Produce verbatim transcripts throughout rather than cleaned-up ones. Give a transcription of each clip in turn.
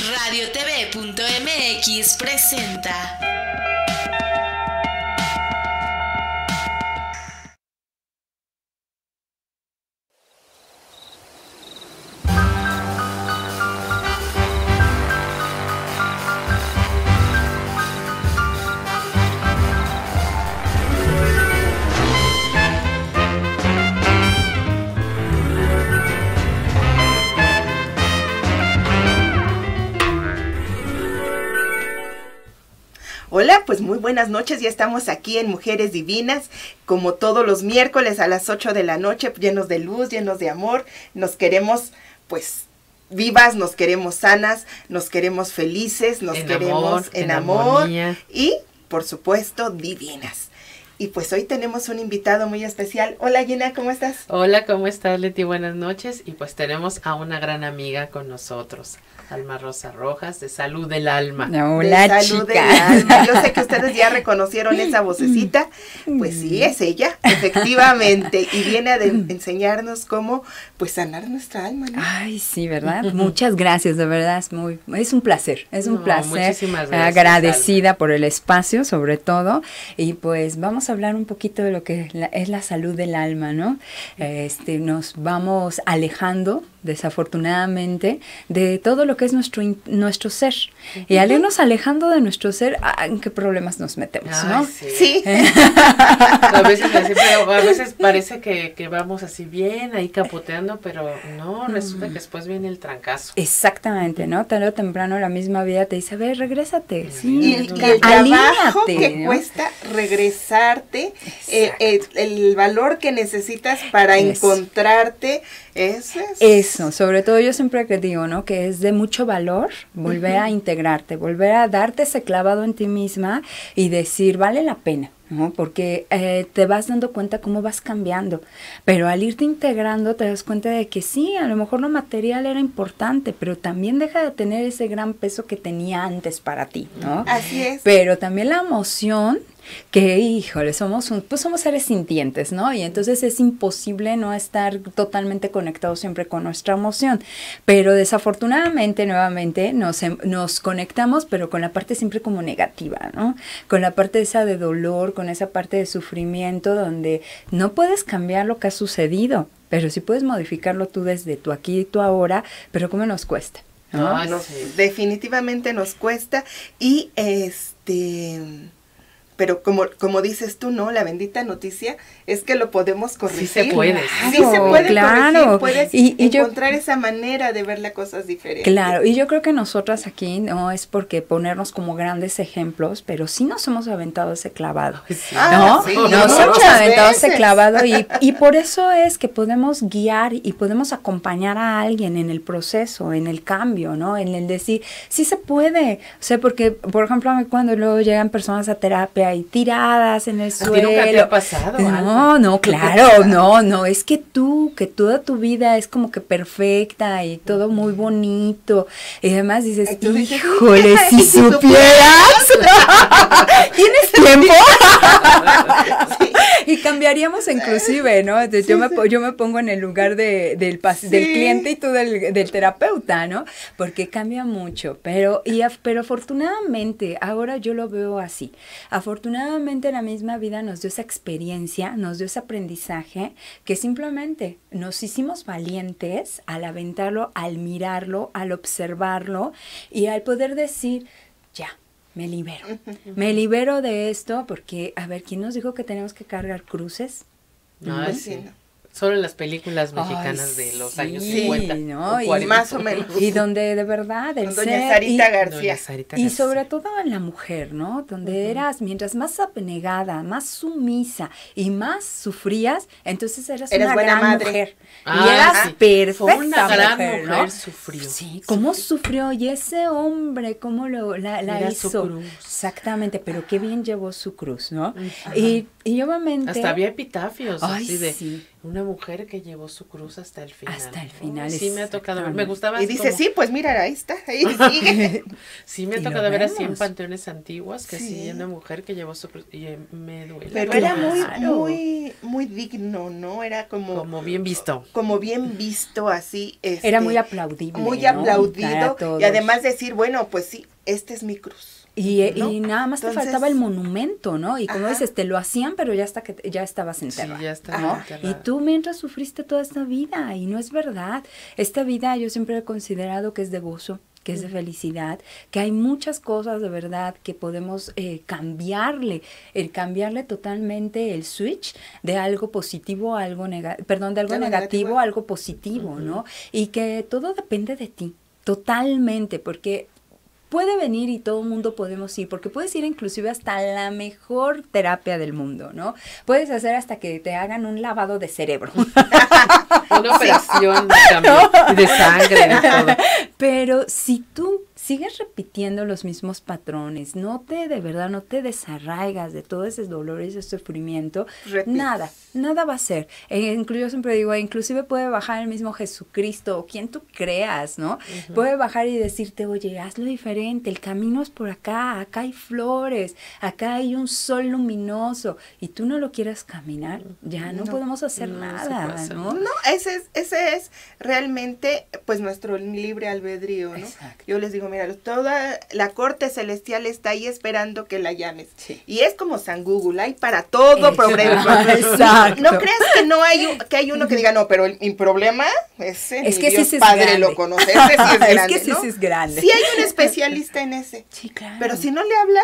Radio T V punto M X presenta. Hola, pues muy buenas noches, ya estamos aquí en Mujeres Divinas, como todos los miércoles a las ocho de la noche, llenos de luz, llenos de amor, nos queremos pues vivas, nos queremos sanas, nos queremos felices, nos en queremos amor, en, en amor armonía. Y por supuesto divinas. Y pues hoy tenemos un invitado muy especial. Hola Gina, ¿cómo estás? Hola, ¿cómo estás, Leti? Buenas noches. Y pues tenemos a una gran amiga con nosotros, Alma Rosa Rojas, de Salud del Alma. Hola, de Salud del Alma. Yo sé que ustedes ya reconocieron esa vocecita. Pues sí, es ella, efectivamente. Y viene a de enseñarnos cómo, pues, sanar nuestra alma, ¿no? Ay, sí, ¿verdad? Muchas gracias, de verdad, es muy, es un placer, es un No, placer. muchísimas gracias, agradecida Alma. por el espacio, sobre todo. Y pues vamos a hablar un poquito de lo que la, es la salud del alma, ¿no? Este, nos vamos alejando, desafortunadamente, de todo lo que es nuestro, nuestro ser. Uh-huh. Y al irnos alejando de nuestro ser, ¿en qué problemas nos metemos, Ay, no? Sí. Sí. a, veces, pero a veces parece que, que vamos así bien, ahí capoteando, pero no, resulta que después viene el trancazo. Exactamente, ¿no? Tarde o temprano la misma vida te dice, a ver, regrésate. Sí, y el, y el trabajo que ¿no? cuesta regresarte, eh, eh, el valor que necesitas para Eso. encontrarte, eso es. Eso, sobre todo yo siempre que digo, ¿no? Que es de mucho valor volver uh-huh. a integrarte, volver a darte ese clavado en ti misma y decir, vale la pena, ¿no? Porque eh, te vas dando cuenta cómo vas cambiando, pero al irte integrando te das cuenta de que sí, a lo mejor lo material era importante, pero también deja de tener ese gran peso que tenía antes para ti, ¿no? Así es. Pero también la emoción, que híjole, somos un, pues somos seres sintientes, ¿no? Y entonces es imposible no estar totalmente conectados siempre con nuestra emoción, pero desafortunadamente nuevamente nos, nos conectamos, pero con la parte siempre como negativa, ¿no? Con la parte esa de dolor, con esa parte de sufrimiento, donde no puedes cambiar lo que ha sucedido, pero sí puedes modificarlo tú desde tu aquí y tu ahora, pero ¿cómo nos cuesta? ¿No? Ah, nos, sí. Definitivamente nos cuesta y este... Pero como como dices tú, ¿no? La bendita noticia es que lo podemos corregir. Sí se puede. Claro, sí se puede claro. corregir, puedes y, y encontrar yo, esa manera de ver las cosas diferentes. Claro, y yo creo que nosotras aquí no es porque ponernos como grandes ejemplos, pero sí nos hemos aventado ese clavado, sí. ¿no? Ah, sí, nos muchas hemos aventado veces. ese clavado y, y por eso es que podemos guiar y podemos acompañar a alguien en el proceso, en el cambio, ¿no? En el decir, sí se puede, o sea, porque, por ejemplo, cuando luego llegan personas a terapia y tiradas en el suelo. ¿A ti nunca te ha pasado? No, Alma? no, claro, no, no, es que tú, que toda tu vida es como que perfecta y todo muy bonito, y además dices, Entonces, híjole, si supieras, ¿tienes tiempo? Sí. Y cambiaríamos inclusive, ¿no? Entonces sí, yo, me, sí. yo me pongo en el lugar de, del, sí. del cliente y tú del, del terapeuta, ¿no? Porque cambia mucho, pero, y, pero afortunadamente, ahora yo lo veo así, afortunadamente la misma vida nos dio esa experiencia, nos dio ese aprendizaje, que simplemente nos hicimos valientes al aventarlo, al mirarlo, al observarlo y al poder decir, ya, me libero, me libero de esto porque, a ver, ¿quién nos dijo que tenemos que cargar cruces? No, sí. Solo en las películas mexicanas Ay, de los sí, años cincuenta. ¿no? Y más o menos. Y donde de verdad el Con ser, doña Sarita y, García. Doña Sarita y sobre todo en la mujer, ¿no? Donde uh-huh. eras, mientras más abnegada, más sumisa y más sufrías, entonces eras, eras una buena gran madre. Mujer. Ah, y eras sí. perfecta Fue una gran mujer, mujer, ¿no? sufrió. Sí, cómo sufrió. Y ese hombre, cómo lo, la, la Era hizo. Su cruz. Exactamente, pero qué bien llevó su cruz, ¿no? Uh-huh. Y, y obviamente... Hasta había epitafios, Ay, así de... Sí. una mujer que llevó su cruz hasta el final. Hasta el final. Sí, me ha tocado ver. Me gustaba. Y dice, como, sí, pues mira, ahí está, ahí sigue. Sí, me ha tocado ver así en panteones antiguos, que sí, sí una mujer que llevó su cruz, y me duele. Pero era muy, muy, muy digno, ¿no? Era como... Como bien visto. Como bien visto, así. Este, era muy aplaudible, Muy ¿no? aplaudido. Y además decir, bueno, pues sí, esta es mi cruz. Y, ¿no? y nada más Entonces, te faltaba el monumento, ¿no? Y como ajá. dices, te lo hacían, pero ya hasta que ya estabas enterrado. Sí, ya estaba ¿no? enterrado. Y tú mientras sufriste toda esta vida, y no es verdad. Esta vida yo siempre he considerado que es de gozo, que es de felicidad, que hay muchas cosas de verdad que podemos eh, cambiarle, el cambiarle totalmente el switch de algo positivo a algo negativo, perdón, de algo de negativo, negativo a algo positivo, uh-huh. ¿no? Y que todo depende de ti, totalmente, porque puede venir y todo el mundo podemos ir, porque puedes ir inclusive hasta la mejor terapia del mundo, ¿no? Puedes hacer hasta que te hagan un lavado de cerebro. Una operación de cambio de sangre, de todo. Pero si tú sigues repitiendo los mismos patrones, no te, de verdad, no te desarraigas de todo ese dolor y ese sufrimiento, Repites. nada, nada va a ser. Eh, incluso yo siempre digo, inclusive puede bajar el mismo Jesucristo, o quien tú creas, ¿no? Uh-huh. Puede bajar y decirte, oye, hazlo diferente, el camino es por acá, acá hay flores, acá hay un sol luminoso, y tú no lo quieras caminar, ya no, no podemos hacer no nada, ¿no? No, ese es, ese es realmente, pues, nuestro libre albedrío, ¿no? Exacto. Yo les digo, mira, toda la corte celestial está ahí esperando que la llames. Sí. Y es como San Google, hay para todo problema. Exacto. No creas que no hay un, que hay uno que diga, no, pero el, mi problema ese es que Dios sí Padre es lo conoce, ese sí es grande, es que sí, ¿no? sí es grande. Sí hay un especialista en ese. Sí, claro. Pero si no le hablas,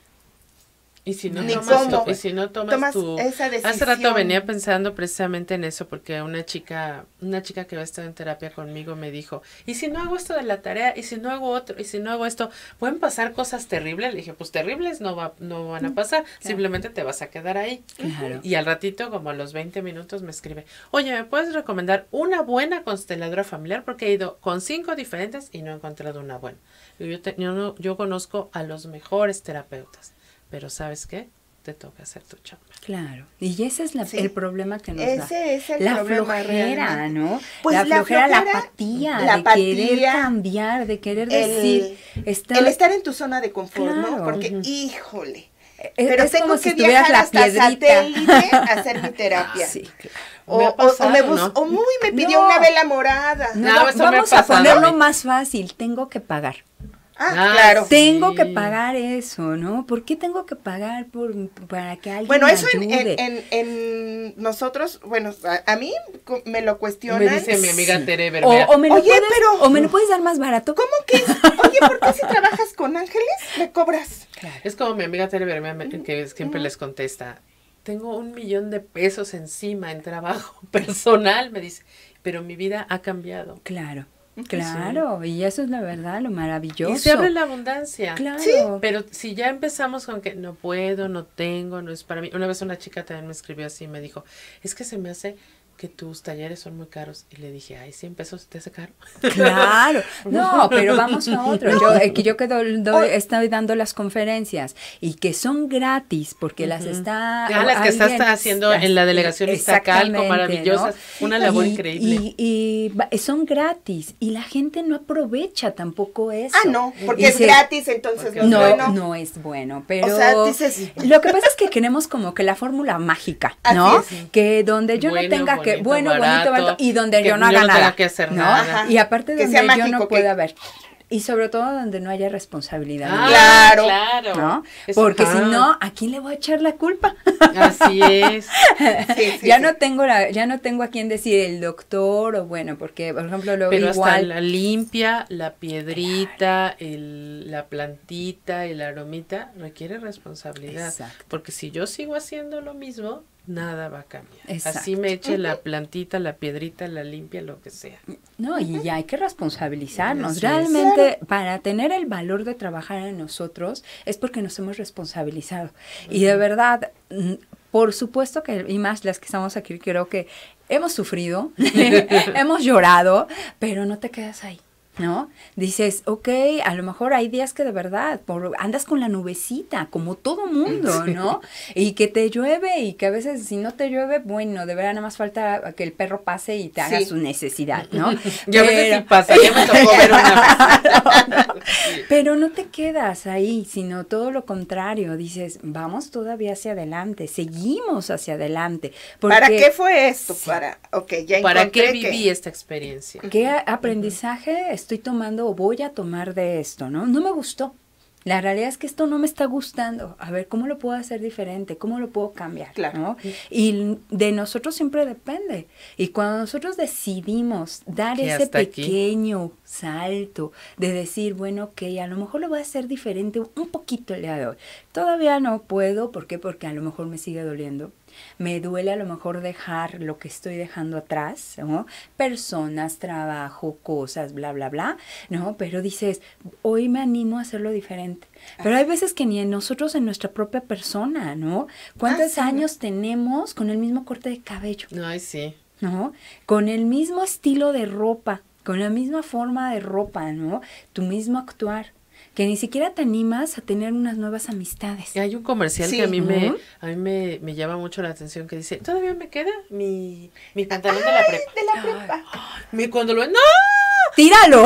Y si no Ni tomas, cómo, tu, y si no tomas, tomas tu... esa decisión. Hace rato venía pensando precisamente en eso, porque una chica, una chica que va a estar en terapia conmigo me dijo, ¿y si no hago esto de la tarea? ¿Y si no hago otro? ¿Y si no hago esto? ¿Pueden pasar cosas terribles? Le dije, pues terribles no va, no van a pasar, claro. Simplemente te vas a quedar ahí. Claro. Y al ratito, como a los veinte minutos, me escribe, oye, ¿me puedes recomendar una buena consteladora familiar? Porque he ido con cinco diferentes y no he encontrado una buena. Yo, te, yo, no, yo conozco a los mejores terapeutas, pero ¿sabes qué? Te toca hacer tu chamba. Claro, y ese es la, sí. el problema que nos ese da. Ese es el la problema flojera, realmente. ¿no? Pues la, la flojera, flojera, la apatía, la de apatía, querer cambiar, de querer el, decir... Estar, el estar en tu zona de confort, claro. ¿no? Porque, Uh-huh. híjole, es, pero es tengo como que si viajar la hasta piedrita. Satélite a hacer mi terapia. Sí, claro. O, me ha pasado, o, o me bus, ¿no? o muy me pidió no. una vela morada. No, no, eso vamos me ha a ponerlo a más fácil, tengo que pagar. Ah, Ah, claro. Tengo sí. que pagar eso, ¿no? ¿Por qué tengo que pagar por para que alguien Bueno, me eso en, ayude? en, en, en nosotros, bueno, a, a mí me lo cuestionan. Me dice mi amiga Sí. Tere O, Berbea. o me lo Oye, puedes, pero- o me lo puedes dar más barato. ¿Cómo que? Oye, ¿por qué si trabajas con ángeles me cobras? Es como mi amiga Tere Berbea me- que siempre les contesta, tengo un millón de pesos encima en trabajo personal, me dice, pero mi vida ha cambiado. Claro, claro, y eso es la verdad, lo maravilloso. Y se abre la abundancia. Claro. Sí. Pero si ya empezamos con que no puedo, no tengo, no es para mí. Una vez una chica también me escribió así y me dijo, es que se me hace que tus talleres son muy caros. Y le dije, ay, cien pesos te hace caro. Claro, no, pero vamos a otro. Yo, eh, que yo que do- doy- estoy dando las conferencias y que son gratis porque las está... Ah, las que estás alguien- haciendo en la delegación Iztacalco, Exactamente, maravillosas, ¿no? una labor Y- increíble. Y, y va- son gratis y la gente no aprovecha tampoco eso. Ah, no, porque Y es se- gratis, entonces Porque no es No, bueno. no es bueno, pero O sea, dices- lo que pasa es que queremos como que la fórmula mágica, Así ¿no? es. Que donde yo Bueno, no tenga que, bonito, bueno, bonito, barato, barato, y donde que yo no yo haga no tenga nada, que hacer ¿no? nada. Y aparte Que donde sea yo mágico, no que- pueda ver. Y sobre todo donde no haya responsabilidad. Ah, mía, Claro. claro. ¿no? Eso- Porque si ah, no, ¿a quién le voy a echar la culpa? Así es. Sí, sí, ya sí. no tengo la, ya no tengo a quién decir el doctor o bueno, porque por ejemplo lo Pero hasta igual la limpia, la piedrita, el, la plantita, el aromita, requiere responsabilidad. Exacto. Porque si yo sigo haciendo lo mismo, nada va a cambiar. Exacto. Así me eche la plantita, la piedrita, la limpia, lo que sea. No, y ya hay que responsabilizarnos. Así es. Realmente, para tener el valor de trabajar en nosotros, es porque nos hemos responsabilizado. Y de verdad, mm, por supuesto que, y más las que estamos aquí, creo que hemos sufrido, hemos llorado, pero no te quedas ahí. ¿no? Dices, ok, a lo mejor hay días que de verdad por, andas con la nubecita, como todo mundo, sí. ¿no? Y que te llueve y que a veces si no te llueve, bueno, de verdad nada más falta que el perro pase y te haga sí. su necesidad, ¿no? Yo a veces sí pasa, ya me tocó ver una vez. Pero no te quedas ahí, sino todo lo contrario, dices, vamos todavía hacia adelante, seguimos hacia adelante. Porque, ¿para qué fue esto? Sí. Para, okay, ya ¿Para qué que... viví esta experiencia? ¿Qué aprendizaje estoy tomando o voy a tomar de esto, no? No me gustó. La realidad es que esto no me está gustando. A ver, ¿cómo lo puedo hacer diferente? ¿Cómo lo puedo cambiar? Claro. ¿no? Y de nosotros siempre depende. Y cuando nosotros decidimos dar ese pequeño aquí? salto de decir, bueno, ok, a lo mejor lo voy a hacer diferente un poquito el día de hoy. Todavía no puedo. ¿Por qué? Porque a lo mejor me sigue doliendo. Me duele a lo mejor dejar lo que estoy dejando atrás, ¿no? Personas, trabajo, cosas, bla, bla, bla, ¿no? Pero dices, hoy me animo a hacerlo diferente. Pero hay veces que ni en nosotros, en nuestra propia persona, ¿no? ¿Cuántos ah, sí. años tenemos con el mismo corte de cabello? Ay, sí. ¿No? Con el mismo estilo de ropa, con la misma forma de ropa, ¿no? Tu mismo actuar. Que ni siquiera te animas a tener unas nuevas amistades. Y hay un comercial sí. que a mí, me, a mí me, me llama mucho la atención, que dice, todavía me queda mi, mi pantalón Ay, de la prepa. De la prepa. Ay, mi, cuando lo ¡no! ¡Tíralo!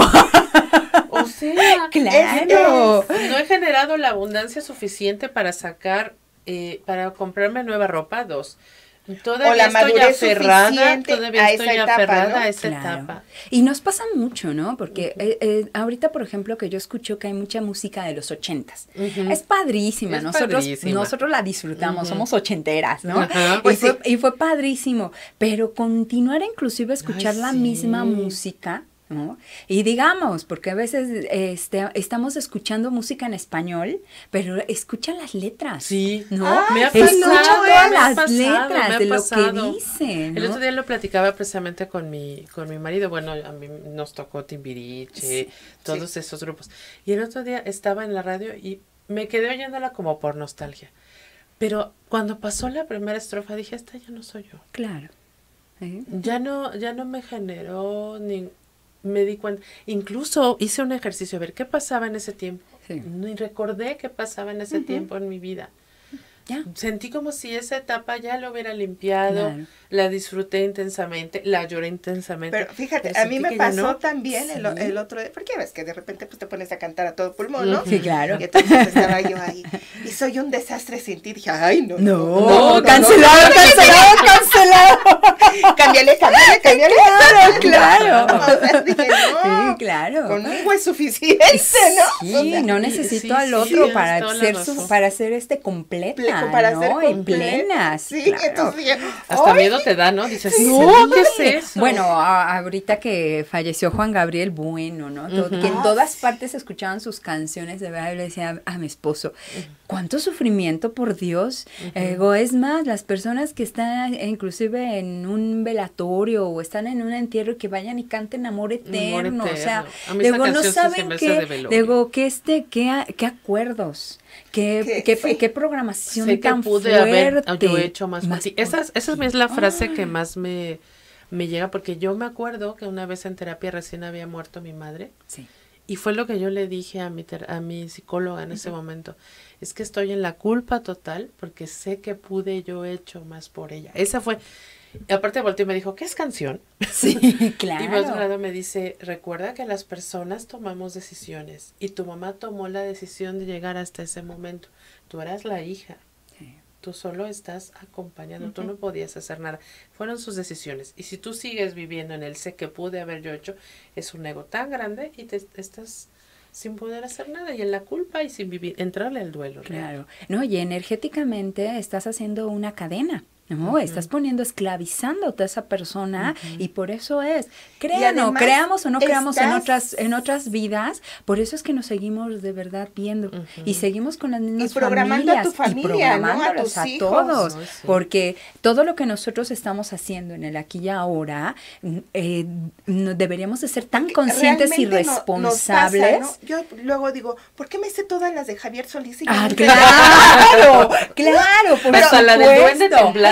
O sea, claro. Es, es, no he generado la abundancia suficiente para sacar, eh, para comprarme nueva ropa, dos. Todavía o la estoy aferrada, todavía a estoy esa etapa, aferrada ¿no? a esa claro. etapa. Y nos pasa mucho, ¿no? Porque uh-huh. eh, eh, ahorita, por ejemplo, que yo escucho que hay mucha música de los ochentas. Uh-huh. Es padrísima, es nosotros padrísima. nosotros la disfrutamos, uh-huh. somos ochenteras, ¿no? Uh-huh. Y, pues fue, sí. y fue padrísimo. Pero continuar inclusive a escuchar Ay, la sí. misma música, ¿no? Y digamos, porque a veces este, estamos escuchando música en español, pero escuchan las letras. Sí, ¿no? Ah, me ha Escucha pasado, todas me ha las pasado, letras me ha de lo pasado. que dicen, ¿no? El otro día lo platicaba precisamente con mi con mi marido. Bueno, a mí nos tocó Timbiriche, sí, todos sí. esos grupos. Y el otro día estaba en la radio y me quedé oyéndola como por nostalgia. Pero cuando pasó la primera estrofa dije, esta ya no soy yo. Claro. ¿Eh? Ya no ya no me generó ni me di cuenta, incluso hice un ejercicio a ver qué pasaba en ese tiempo. Sí. Ni recordé qué pasaba en ese uh-huh. tiempo en mi vida. Ya. Sentí como si esa etapa ya lo hubiera limpiado, claro. la disfruté intensamente, la lloré intensamente. Pero fíjate, pero a mí me pasó no. también sí. el, el otro día, porque ves que de repente pues te pones a cantar a todo pulmón, ¿no? Sí, claro. Y entonces estaba yo ahí, y soy un desastre sin ti, dije, ay, no, no, no, no, no cancelado, no, cancelado, cancelado. Cámbiale, cámbiale, cámbiale. Claro, claro. O sea, dije, no, sí, claro. Conmigo es suficiente, ¿no? Sí, o sea, no necesito sí, al otro sí, para ser su, para ser este completa. Para ¿no? ser completa. Plenas. Sí, claro. entonces, hasta ¡ay! miedo te da, ¿no? Dices, sí, no, ¿qué es eso? Bueno, a, ahorita que falleció Juan Gabriel, bueno, ¿no? Uh-huh. Que en todas partes escuchaban sus canciones, de verdad, yo le decía a, a mi esposo, ¿cuánto sufrimiento, por Dios? Uh-huh. eh, es más, las personas que están inclusive en un velatorio o están en un entierro y que vayan y canten Amor Eterno, Amor eterno. O sea, luego no saben qué, luego que este, qué, qué acuerdos. Qué, qué, sí. qué programación sé tan que pude fuerte. Haber yo hecho más, más esa, esa es la frase que más me, me llega, porque yo me acuerdo que una vez en terapia recién había muerto mi madre. Sí. Y fue lo que yo le dije a mi, ter- a mi psicóloga en uh-huh. ese momento. Es que estoy en la culpa total porque sé que pude yo hecho más por ella. Esa fue... Y aparte volteó y me dijo, ¿qué es canción? Sí, claro. Y por otro lado me dice, recuerda que las personas tomamos decisiones y tu mamá tomó la decisión de llegar hasta ese momento. Tú eras la hija. Sí. Tú solo estás acompañando. Uh-huh. Tú no podías hacer nada. Fueron sus decisiones. Y si tú sigues viviendo en el sé que pude haber yo hecho, es un ego tan grande y te estás sin poder hacer nada y en la culpa y sin vivir, entrarle al duelo. Claro. No, y energéticamente estás haciendo una cadena. No, uh-huh. estás poniendo, esclavizándote a esa persona uh-huh. y por eso es, crean o creamos o no creamos en otras en otras vidas, por eso es que nos seguimos de verdad viendo uh-huh. y seguimos con las mismas y programando familias a tu familia, y programándolos ¿no? a, a tus todos, hijos. No, sí. porque todo lo que nosotros estamos haciendo en el aquí y ahora, eh, no, deberíamos de ser tan porque conscientes y responsables. No, pasa, ¿no? Yo luego digo, ¿por qué me sé todas las de Javier Solís? Y ah, claro, claro, por Hasta la del duende temblando.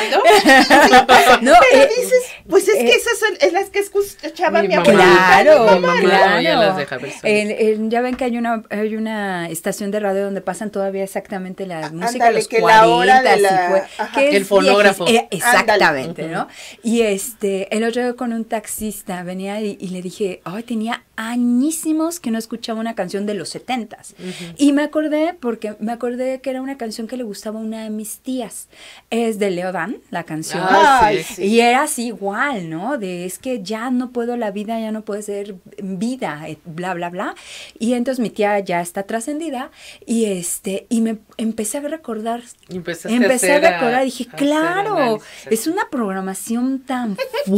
grabando. No, pero eh, dices, pues es eh, que esas son es las que escuchaba mi, mi abuelita. Claro, mi claro. Ya, las deja ver el, el, ya ven que hay una hay una estación de radio donde pasan todavía exactamente la música Ándale, de los que cuarenta, la hora de la, fue, que el fonógrafo. Eh, exactamente, Ándale. ¿no? Y este, el otro día con un taxista venía y, y le dije, ay, tenía añísimos que no escuchaba una canción de los setentas. Uh-huh. Y me acordé, porque me acordé que era una canción que le gustaba a una de mis tías. Es de Leo Dan, la canción. Ay, sí. Y era así igual, ¿no? De es que ya no puedo, la vida ya no puede ser vida, bla, bla, bla. Y entonces mi tía ya está trascendida y este, y me empecé a recordar. Empezaste empecé a, a recordar a, y dije, a claro, es una programación tan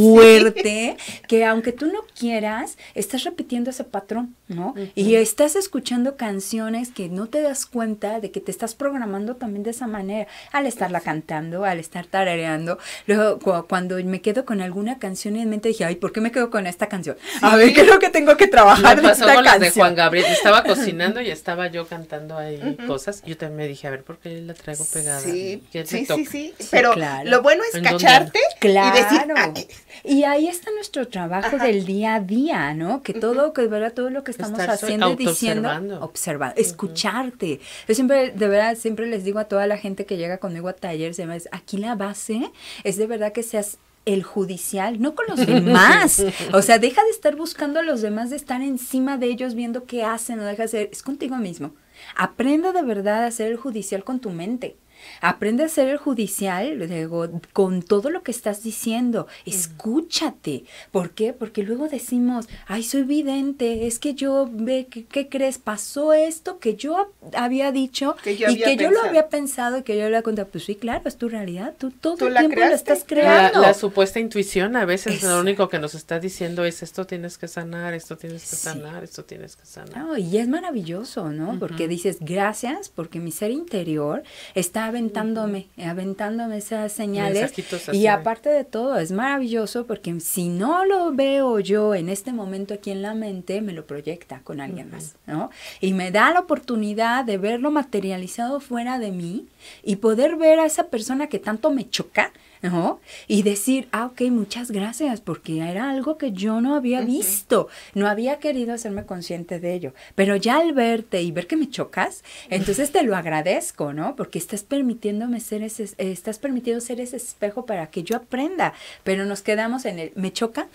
fuerte que aunque tú no quieras, estás repitiendo ese patrón, ¿no? Uh-huh. Y estás escuchando canciones que no te das cuenta de que te estás programando también de esa manera, al estarla cantando, al estar tarareando. Luego, cu- cuando me quedo con alguna canción en mente, dije, ay, ¿por qué me quedo con esta canción? Sí. A ver, creo que tengo que trabajar me de pasó esta con canción. las de Juan Gabriel. Estaba cocinando y estaba yo cantando ahí uh-huh. cosas. Yo también me dije, a ver, ¿por qué la traigo pegada? Sí, ¿Qué sí, sí, sí, sí. Pero claro. lo bueno es cacharte claro. y decir, ah, y ahí está nuestro trabajo Ajá. del día a día, ¿no? Que todo, uh-huh. que de verdad, todo lo que estamos Estar haciendo y diciendo, observar, uh-huh. escucharte. Yo siempre, de verdad, siempre les digo a toda la gente que llega conmigo a talleres, además, aquí la base es de verdad que seas el judicial, no con los demás. O sea, deja de estar buscando a los demás, de estar encima de ellos, viendo qué hacen o deja de hacer. Es contigo mismo. Aprende de verdad a hacer el judicial con tu mente. Aprende a ser el judicial luego, con todo lo que estás diciendo. Escúchate. ¿Por qué? Porque luego decimos, ay, soy vidente, es que yo, ve, ¿qué, qué crees? Pasó esto que yo había dicho que yo y había que pensado. yo lo había pensado y que yo lo había contado. Pues sí, claro, es tu realidad. Tú todo ¿Tú el la tiempo creaste? lo estás creando. La, la supuesta intuición a veces Exacto. lo único que nos está diciendo es esto tienes que sanar, esto tienes que Sí. sanar, esto tienes que sanar. No, y es maravilloso, ¿no? Uh-huh. Porque dices, gracias, porque mi ser interior está aventándome, uh-huh. aventándome esas señales. Y aparte de todo, es maravilloso porque si no lo veo yo en este momento aquí en la mente, me lo proyecta con alguien uh-huh. más, ¿no? Y me da la oportunidad de verlo materializado fuera de mí y poder ver a esa persona que tanto me choca, ¿no? Y decir, ah, ok, muchas gracias, porque era algo que yo no había uh-huh. visto, no había querido hacerme consciente de ello, pero ya al verte y ver que me chocas, entonces te lo agradezco, ¿no? Porque estás permitiéndome ser ese, eh, estás permitiendo ser ese espejo para que yo aprenda, pero nos quedamos en el, ¿me choca?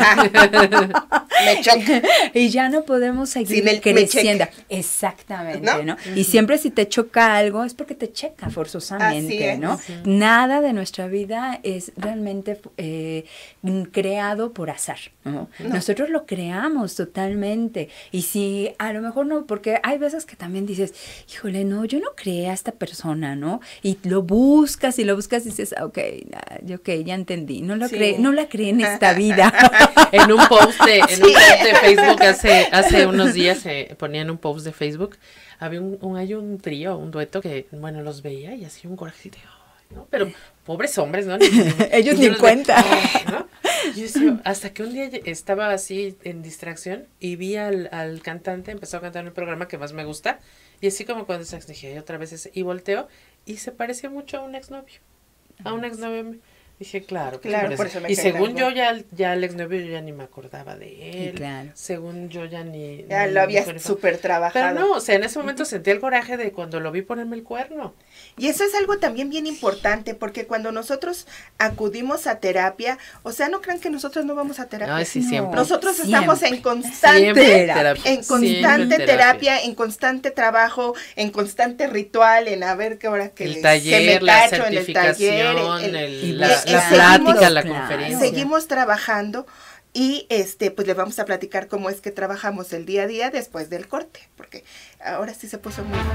me choca. Y ya no podemos seguir Sin el, creciendo. Exactamente, ¿no? ¿no? Uh-huh. Y siempre si te choca algo es porque te checa forzosamente, ¿no? Uh-huh. Nada de nuestra vida es realmente eh, creado por azar, ¿no? No. Nosotros lo creamos totalmente. Y si a lo mejor no, porque hay veces que también dices, híjole, no, yo no creé a esta persona, ¿no? Y lo buscas y lo buscas y dices, ok, ok, ya entendí. No lo sí. creé, no la creé en esta vida. En un post de, en un post de Facebook hace, hace unos días eh, ponían un post de Facebook, había un, un, hay un trío, un dueto que, bueno, los veía y hacía un coraje de, oh, ¿no? Pero pobres hombres, ¿no? Ellos ni cuenta. Ve, ¿no? Yo decía, hasta que un día estaba así en distracción y vi al, al cantante, empezó a cantar el programa que más me gusta, y así como cuando se dije, otra vez ese, y volteo, y se parecía mucho a un exnovio, a un exnovio mío. Dije, claro, claro por eso me y según largo. yo ya, ya el exnovio yo ya ni me acordaba de él, claro. según yo ya ni... Ya ni lo había súper trabajado. Pero no, o sea, en ese momento uh-huh. sentí el coraje de cuando lo vi ponerme el cuerno. Y eso es algo también bien importante, porque cuando nosotros acudimos a terapia, o sea, no crean que nosotros no vamos a terapia. Ay, sí, siempre. Nosotros siempre. estamos en constante siempre terapia, en constante terapia, terapia, en constante trabajo, en constante ritual, en a ver qué hora que, el taller, que me la cacho certificación, en el taller, el, el, el, la, el, la el, plática, seguimos, la claro. conferencia. Seguimos trabajando. Y este, pues les vamos a platicar cómo es que trabajamos el día a día después del corte, porque ahora sí se puso muy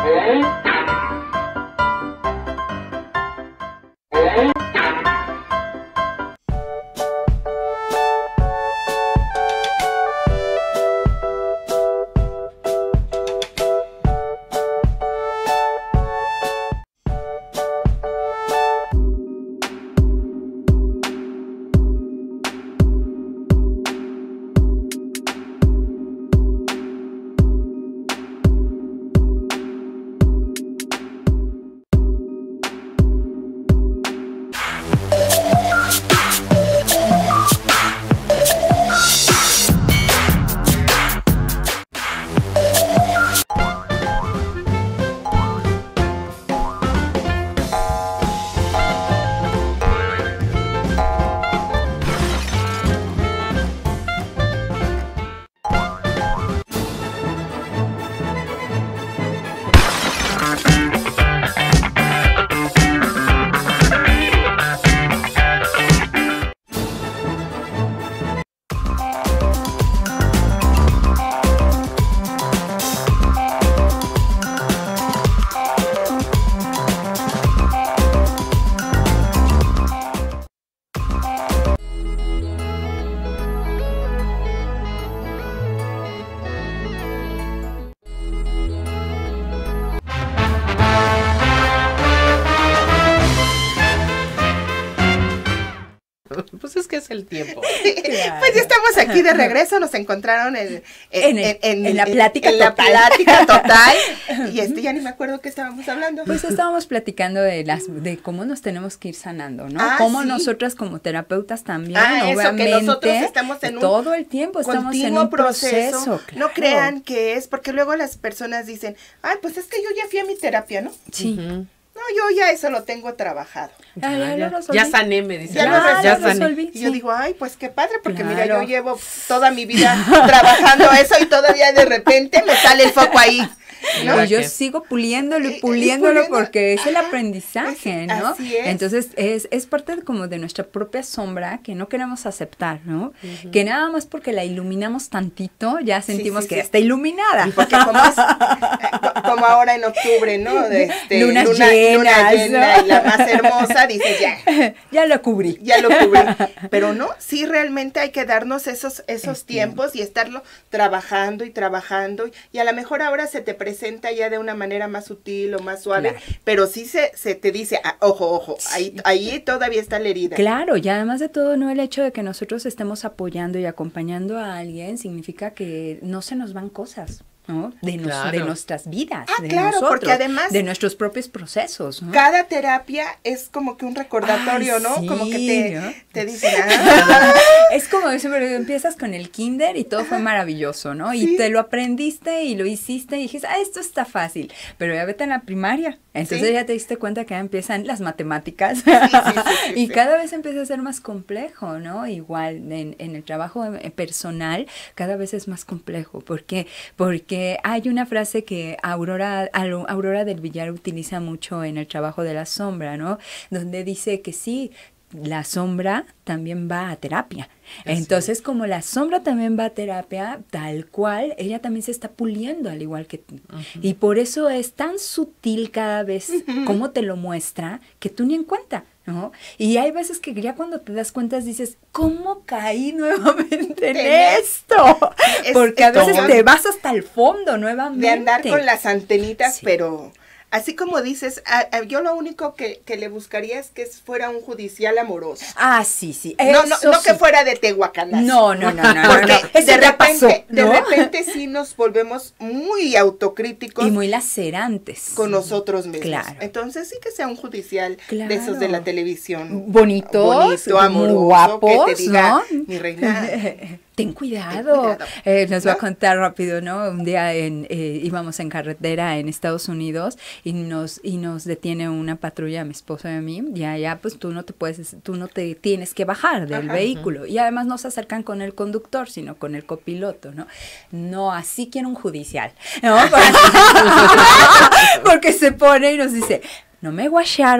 Pues es que es el tiempo. Claro. Pues ya estamos aquí de regreso, nos encontraron en, en, en, el, en, en, en la plática en, en total. la plática total. Y este ya ni me acuerdo qué estábamos hablando. Pues estábamos platicando de las de cómo nos tenemos que ir sanando, ¿no? Ah, cómo sí. nosotras como terapeutas también, ah, obviamente, eso, que nosotros estamos en un todo el tiempo estamos en un proceso. proceso. Claro. No crean que es, porque luego las personas dicen, ay, pues es que yo ya fui a mi terapia, ¿no? Sí. Uh-huh. No, yo ya eso lo tengo trabajado. Ah, ya, ya, lo ya, resolví. ya sané, me dice. Ya, Ya, lo ya, resolví. sané. resolví. Y yo Sí. digo, ay, pues qué padre, porque Claro. mira, yo llevo toda mi vida trabajando eso y todavía de repente me sale el foco ahí. ¿no? Y yo Que- sigo puliéndolo Y- y y puliéndolo puliendo. porque es el Ajá. aprendizaje, Así- ¿no? así es. Entonces es, es parte de, como de nuestra propia sombra que no queremos aceptar, ¿no? Que nada más porque la iluminamos tantito ya sentimos sí, que sí. ya está iluminada. Porque como es, eh, como ahora en octubre, ¿no? De este, Lunas luna, llenas, luna llena, ¿no? y la más hermosa, dice ya. Ya lo cubrí. Ya lo cubrí. Pero no, sí realmente hay que darnos esos, esos El tiempos y estarlo trabajando y trabajando. Y a lo mejor ahora se te presenta ya de una manera más sutil o más suave, Claro. pero sí se, se te dice, ah, ojo, ojo, ahí, ahí todavía está la herida. Claro, y además de todo, no el hecho de que nosotros estemos apoyando y acompañando a alguien significa que no se nos van cosas, ¿no? De, nos- Claro. de nuestras vidas, Ah, de claro, nosotros, porque además- de nuestros propios procesos, ¿no? Cada terapia es como que un recordatorio, Ay, ¿no? sí, Como que te, ¿no? te dicen, ah, Es como eso, pero empiezas con el kinder y todo fue maravilloso, ¿no? Sí. Y te lo aprendiste y lo hiciste y dijiste, ah, esto está fácil, pero ya vete en la primaria. Entonces Sí. ya te diste cuenta que ya empiezan las matemáticas sí, sí, sí, y sí. cada vez empieza a ser más complejo, ¿no? Igual en, en el trabajo eh, personal cada vez es más complejo. ¿Por qué? Porque hay una frase que Aurora, Alo- Aurora del Villar utiliza mucho en el trabajo de la sombra, ¿no? Donde dice que sí, la sombra también va a terapia. Así Entonces, como la sombra también va a terapia, tal cual, ella también se está puliendo al igual que tú. Y por eso es tan sutil cada vez cómo te lo muestra que tú ni en cuenta, ¿no? Y hay veces que ya cuando te das cuenta dices, ¿cómo caí nuevamente en En esto? es- Porque a es veces todo. te vas hasta el fondo nuevamente. de andar con las antenitas, Sí. pero así como dices, a- a- yo lo único que, que le buscaría es que fuera un judicial amoroso. Ah, sí, sí. No, no, eso no que sí. fuera de Tehuacanazo. No, no, no, no, no, Porque no. Eso de ya repente, pasó, de ¿no? repente sí nos volvemos muy autocríticos Y muy lacerantes. con nosotros mismos. Claro. Entonces sí que sea un judicial Claro. de esos de la televisión. Bonitos, bonito, amoroso, muy guapos, que te diga, ¿no? mi reina. Ten cuidado. cuidado, Eh, les voy a ¿no? contar rápido, ¿no? Un día en, eh, íbamos en carretera en Estados Unidos y nos y nos detiene una patrulla, mi esposo y a mí, y allá pues tú no te puedes, tú no te tienes que bajar del Ajá. vehículo. Y además no se acercan con el conductor, sino con el copiloto, ¿no? No, así quiero un judicial, ¿no? Porque, porque se pone y nos dice, no me guacharon.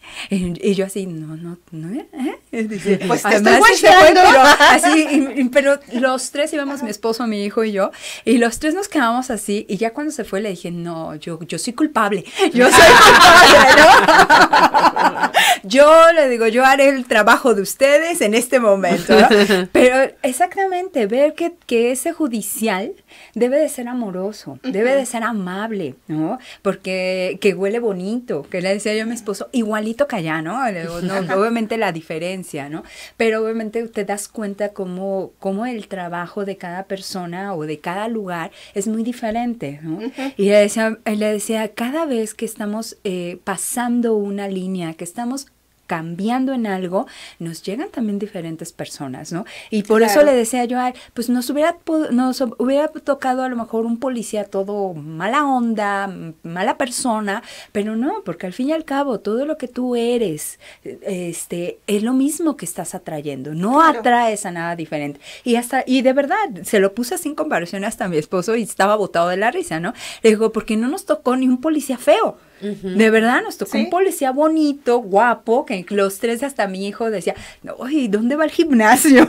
Y, y yo así, no, no, no, ¿eh? Y dice, pues te además, estoy se fue, guachando. pero así, y- y- pero los tres íbamos, mi esposo, mi hijo y yo, y los tres nos quedamos así, y ya cuando se fue le dije, no, yo, yo soy culpable, yo soy culpable, ¿no? Yo le digo, yo haré el trabajo de ustedes en este momento, ¿no? Pero exactamente, ver que, que ese judicial debe de ser amoroso, uh-huh. debe de ser amable, ¿no? Porque que huele bonito, que le decía yo a mi esposo, igualito que allá, ¿no? Le digo, no, obviamente la diferencia, ¿no? Pero obviamente te das cuenta cómo, cómo el trabajo de cada persona o de cada lugar es muy diferente, ¿no? Uh-huh. Y le decía, le decía, cada vez que estamos eh, pasando una línea, que estamos cambiando en algo, nos llegan también diferentes personas, ¿no? Y por claro. eso le decía yo a él, pues nos hubiera, nos hubiera tocado a lo mejor un policía todo mala onda, mala persona, pero no, porque al fin y al cabo todo lo que tú eres, este, es lo mismo que estás atrayendo, no claro. atraes a nada diferente. Y hasta, y de verdad, se lo puse sin comparación hasta a mi esposo y estaba botado de la risa, ¿no? Le digo, porque no nos tocó ni un policía feo. Uh-huh. De verdad, nos tocó ¿Sí? un policía bonito, guapo, que los tres, hasta mi hijo decía, oye, ¿dónde va el gimnasio?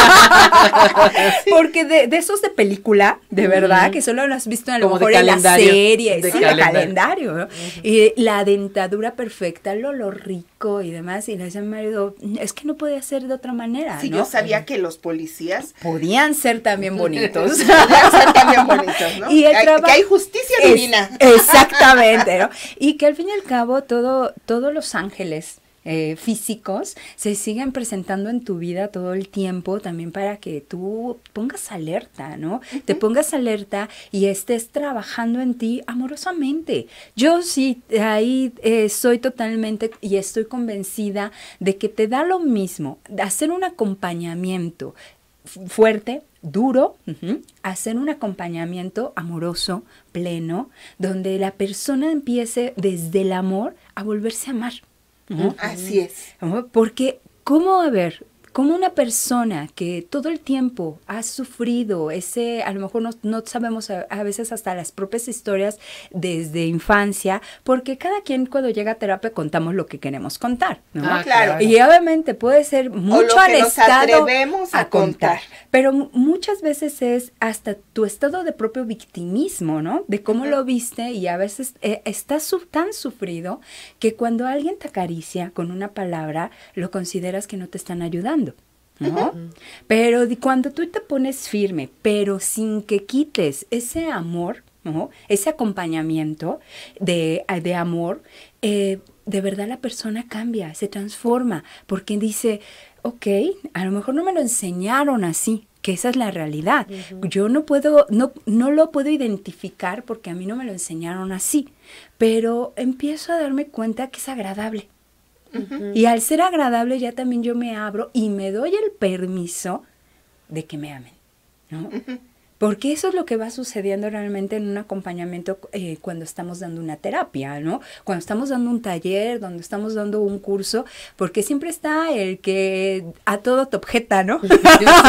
sí. Porque de, de esos de película, de uh-huh. verdad, que solo lo has visto a lo Como mejor en la serie, de sí, calendario, de calendario, ¿no? Uh-huh. Y la dentadura perfecta, el olor rico y demás, y le decía a mi marido, es que no podía ser de otra manera, Sí, ¿no? yo sabía uh-huh. que los policías podían ser también bonitos. podían ser también bonitos, ¿no? Y el hay, trabajo, que hay justicia es, divina. Exactamente, ¿no? Y que al fin y al cabo todo, todos los ángeles eh, físicos se siguen presentando en tu vida todo el tiempo también para que tú pongas alerta, ¿no? Uh-huh. Te pongas alerta y estés trabajando en ti amorosamente. Yo sí, ahí eh, soy totalmente y estoy convencida de que te da lo mismo hacer un acompañamiento fuerte, duro, uh-huh, hacer un acompañamiento amoroso, pleno, donde la persona empiece desde el amor a volverse a amar. Uh-huh. Así es. Uh-huh, porque, ¿cómo, a ver, cómo una persona que todo el tiempo ha sufrido ese, a lo mejor no, no sabemos a, a veces hasta las propias historias desde infancia, porque cada quien cuando llega a terapia contamos lo que queremos contar, ¿no? Ah, claro. Y obviamente puede ser mucho al estado a, a contar. contar, pero muchas veces es hasta tu estado de propio victimismo, ¿no? De cómo uh-huh. lo viste y a veces eh, estás su, tan sufrido que cuando alguien te acaricia con una palabra, lo consideras que no te están ayudando. ¿No? Uh-huh. Pero cuando tú te pones firme, pero sin que quites ese amor, ¿no? Ese acompañamiento de, de amor, eh, de verdad la persona cambia, se transforma, porque dice, ok, a lo mejor no me lo enseñaron así, que esa es la realidad. Uh-huh. Yo no puedo, no, no lo puedo identificar porque a mí no me lo enseñaron así, pero empiezo a darme cuenta que es agradable. Uh-huh. Y al ser agradable ya también yo me abro y me doy el permiso de que me amen, ¿no? Uh-huh. Porque eso es lo que va sucediendo realmente en un acompañamiento eh, cuando estamos dando una terapia, ¿no? Cuando estamos dando un taller, cuando estamos dando un curso, porque siempre está el que a todo te objeta, ¿no? Sí, sí,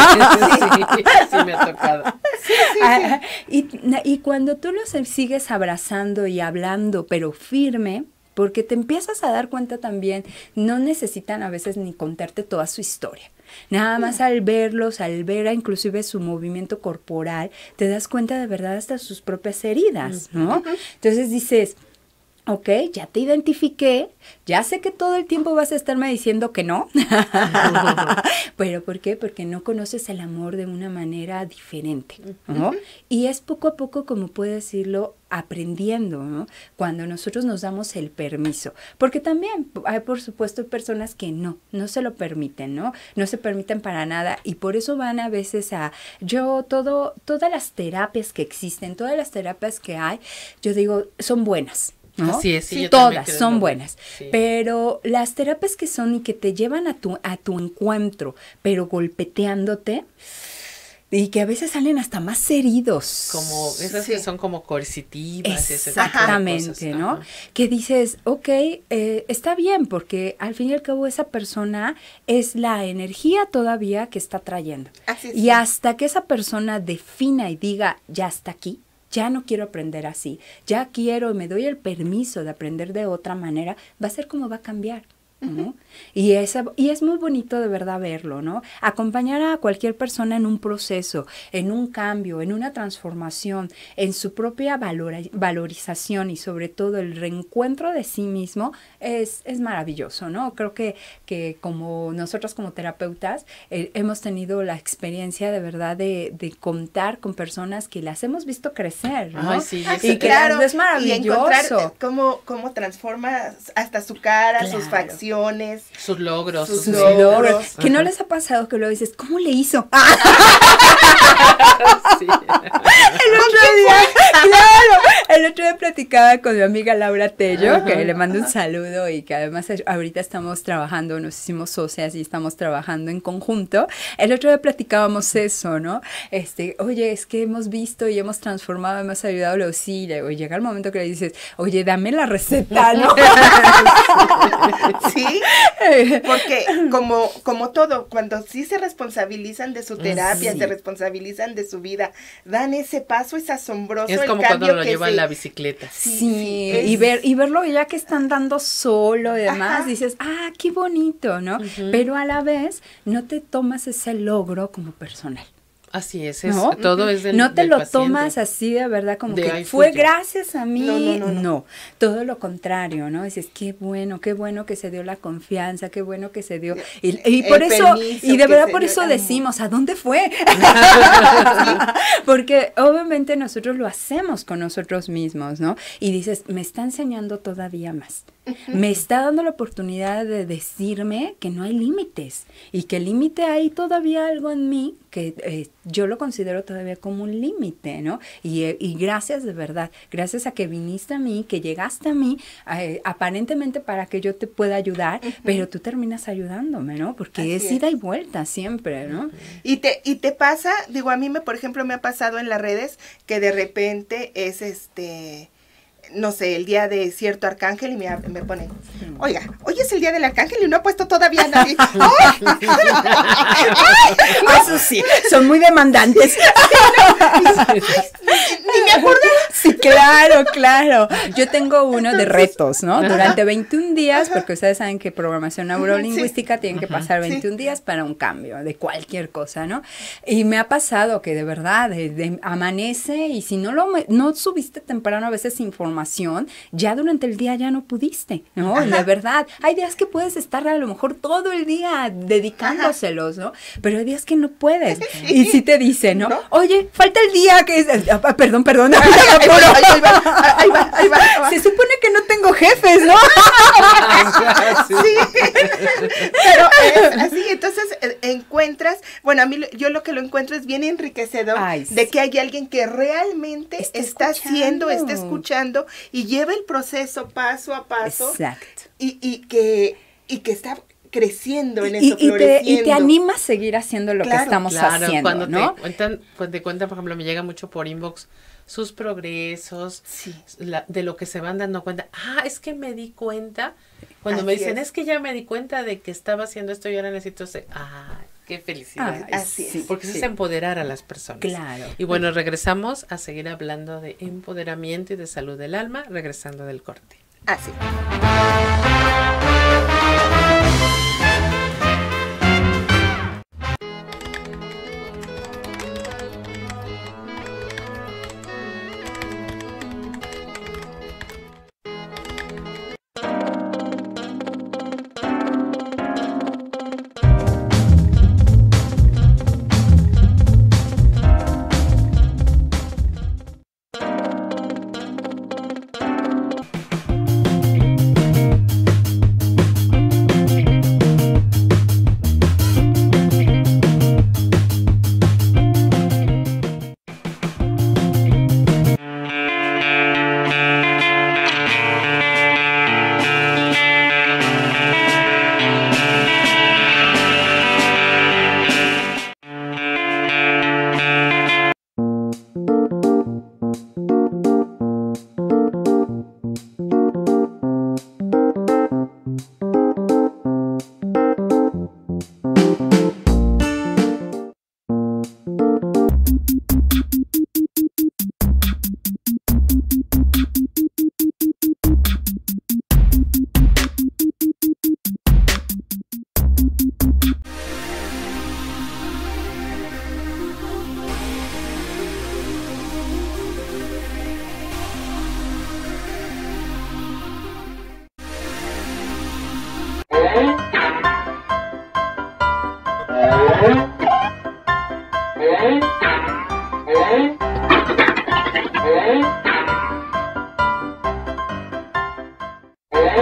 sí, sí me ha tocado. Sí, sí, ah, sí. Y, y cuando tú los sigues abrazando y hablando, pero firme, porque te empiezas a dar cuenta también, no necesitan a veces ni contarte toda su historia. Nada más al verlos, al ver a inclusive su movimiento corporal, te das cuenta de verdad hasta sus propias heridas, ¿no? Entonces dices, ok, ya te identifiqué, ya sé que todo el tiempo vas a estarme diciendo que no, pero ¿por qué? Porque no conoces el amor de una manera diferente, ¿no? Uh-huh. Y es poco a poco, como puedes decirlo, aprendiendo, ¿no? Cuando nosotros nos damos el permiso, porque también hay, por supuesto, personas que no, no se lo permiten, ¿no? No se permiten para nada y por eso van a veces a, yo, todo, todas las terapias que existen, todas las terapias que hay, yo digo, son buenas, ¿no? Así es, sí, yo todas son buenas, sí. Pero las terapias que son y que te llevan a tu, a tu encuentro, pero golpeteándote, y que a veces salen hasta más heridos. Como esas sí. que son como coercitivas. Exactamente, ese tipo de cosas, ¿no? ajá. Que dices, ok, eh, está bien, porque al fin y al cabo esa persona es la energía todavía que está trayendo. Así es, y sí. hasta que esa persona defina y diga, ya está aquí, ya no quiero aprender así, ya quiero, me doy el permiso de aprender de otra manera, va a ser como va a cambiar. ¿no? Y, esa, y es muy bonito de verdad verlo, ¿no? Acompañar a cualquier persona en un proceso, en un cambio, en una transformación, en su propia valora, valorización y sobre todo el reencuentro de sí mismo es, es maravilloso, ¿no? Creo que, que como nosotros como terapeutas eh, hemos tenido la experiencia de verdad de, de contar con personas que las hemos visto crecer, ¿no? Ay, sí, y sí, que claro, es maravilloso. Y encontrar cómo, cómo transforma hasta su cara, claro. sus facciones. Sus logros. Sus, sus logros. logros. Que no les ha pasado que lo dices, ¿cómo le hizo? Sí. El otro día, claro, el otro día platicaba con mi amiga Laura Tello, ajá, que le mando un saludo y que además ahorita estamos trabajando, nos hicimos socias y estamos trabajando en conjunto. El otro día platicábamos eso, ¿no? Este, oye, es que hemos visto y hemos transformado, hemos ayudado a los sí, y llega el momento que le dices, oye, dame la receta, ¿no? Sí, porque como, como todo, cuando sí se responsabilizan de su terapia, sí. se responsabilizan de su vida, dan ese paso, es asombroso. Es como el cuando cambio lo que llevan se... la bicicleta. Sí, sí es... y ver y verlo ya que están dando solo y demás, ajá, dices, ah, qué bonito, ¿no? Uh-huh. Pero a la vez no te tomas ese logro como personal. Así es, es ¿no? todo es del No te del lo paciente. Tomas así de verdad como de que I fue fui yo. Gracias a mí, no, no, no, no. no, todo lo contrario, ¿no? Dices, qué bueno, qué bueno que se dio la confianza, qué bueno que se dio, y, y por el eso, y de verdad por eso dio, decimos, ¿a dónde fue? Sí. Porque obviamente nosotros lo hacemos con nosotros mismos, ¿no? Y dices, me está enseñando todavía más. Uh-huh. Me está dando la oportunidad de decirme que no hay límites y que el límite hay todavía algo en mí que eh, yo lo considero todavía como un límite, ¿no? Y, eh, y gracias de verdad, gracias a que viniste a mí, que llegaste a mí, eh, aparentemente para que yo te pueda ayudar, uh-huh. pero tú terminas ayudándome, ¿no? Porque Así es, es ida y vuelta siempre, ¿no? Y te, y te pasa, digo, a mí me, por ejemplo, me ha pasado en las redes que de repente es este... no sé, el día de cierto arcángel y me, me ponen, oiga, hoy es el día del arcángel y no ha puesto todavía nadie. ¡Ay! ¡Ay! Eso sí, son muy demandantes. Sí, no, ay, ni, ni me acuerdo. Sí, claro, claro. Yo tengo uno de retos, ¿no? Durante veintiún días, porque ustedes saben que programación neurolingüística sí. tienen que pasar veintiún sí. días para un cambio de cualquier cosa, ¿no? Y me ha pasado que de verdad, de, de, amanece y si no lo no subiste temprano a veces información, ya durante el día ya no pudiste, ¿no? Ajá. De verdad, hay días que puedes estar a lo mejor todo el día dedicándoselos, ¿no? Pero hay días que no puedes. Y sí te dicen, ¿no? ¿No? Oye, falta el día que es... Ah, perdón, perdón. Ahí, ahí, va, ahí, va, ahí va, ahí va, ahí va. Se supone que no tengo jefes, ¿no? Sí. Pero es así, entonces eh, encuentras, bueno, a mí yo lo que lo encuentro es bien enriquecedor. Ay, sí. De que hay alguien que realmente está, está haciendo, está escuchando y lleva el proceso paso a paso. Exacto. Y, y que y que está creciendo en y, eso, y floreciendo. Te, y te anima a seguir haciendo lo claro, que estamos claro, haciendo, cuando ¿no? Te cuentan, cuando te cuentan, por ejemplo, me llega mucho por inbox sus progresos, sí. la, de lo que se van dando cuenta. Ah, es que me di cuenta, cuando Así me dicen, es. es que ya me di cuenta de que estaba haciendo esto y ahora necesito hacer, ah, qué felicidad. Ay, Así sí, es. Porque sí. eso es empoderar a las personas. Claro. Y bueno, regresamos a seguir hablando de empoderamiento y de salud del alma, regresando del corte. Así.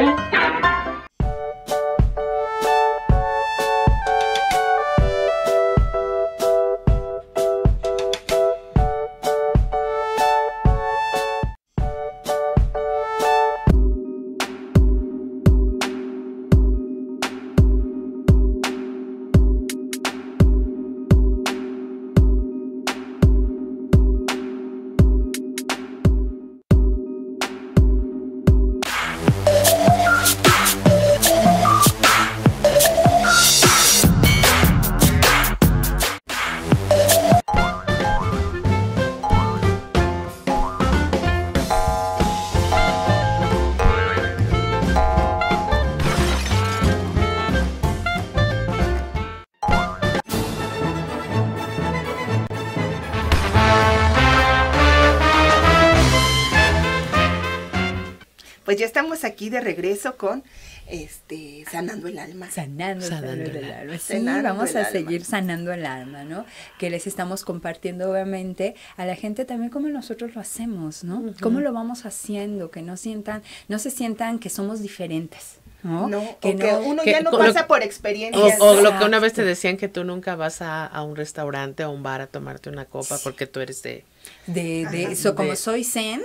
Pues ya estamos aquí de regreso con este sanando el alma. Sanando, sanando el, el alma. alma. Sí, sanando vamos el a alma. seguir sanando el alma, ¿no? Que les estamos compartiendo obviamente a la gente también cómo nosotros lo hacemos, ¿no? Uh-huh. Cómo lo vamos haciendo, que no sientan, no se sientan que somos diferentes. ¿No? No, que, o que no, uno que, ya no lo, pasa por experiencias. O, o lo que una vez te decían que tú nunca vas a, a un restaurante o un bar a tomarte una copa porque tú eres de... De, de Ajá, eso, de, como soy zen.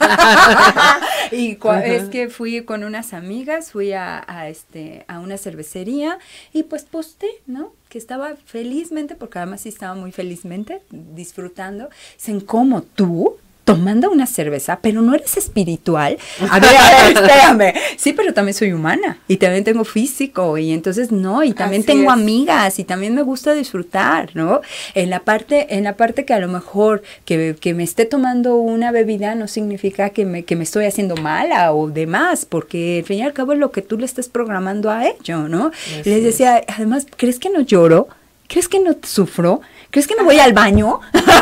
Y cua, es que fui con unas amigas, fui a, a, este, a una cervecería y pues posté, ¿no? Que estaba felizmente, porque además sí estaba muy felizmente disfrutando. Dicen, ¿cómo tú? Tomando una cerveza, pero no eres espiritual. A ver, a ver, espérame. Sí, pero también soy humana y también tengo físico y entonces no, y también Así tengo es. amigas y también me gusta disfrutar, ¿no? En la parte, en la parte que a lo mejor que, que me esté tomando una bebida no significa que me, que me estoy haciendo mala o demás, porque al fin y al cabo es lo que tú le estás programando a ello, ¿no? Así Les decía, es. además, ¿crees que no lloro? ¿Crees que no sufro? ¿Crees que no voy al baño?